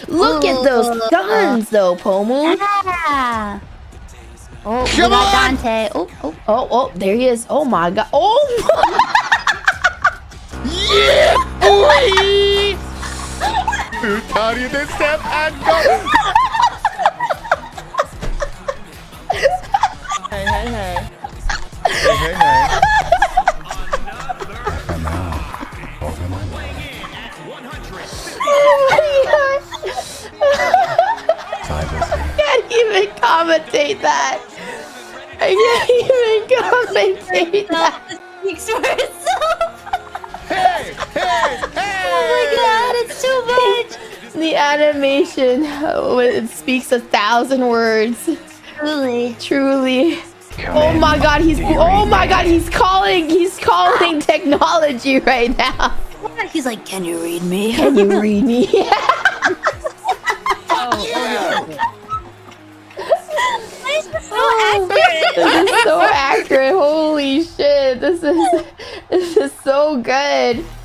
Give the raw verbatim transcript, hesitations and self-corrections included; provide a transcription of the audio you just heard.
Look Ooh. at those guns, though, Pomu. Yeah. Oh, Come we got on. Dante. Oh, oh. Oh, oh, there he is. Oh my god. Oh my. Yeah, boy! Carry the step and go. Hey, hey, hey. Hey, hey, hey. Come on. Over my way. Oh my gosh. I can't even commentate that. I can't even commentate that. Speaks for itself. Hey, hey, hey! Oh my god, it's too much. The animation, oh, it speaks a thousand words. Truly. Truly. Come Oh in. my god, he's Do you oh read my me? god, he's calling he's calling technology right now. He's like, can you read me? Can you read me? Oh, Yeah. This is so Oh, accurate. this is so accurate. Holy shit. This is this is so good.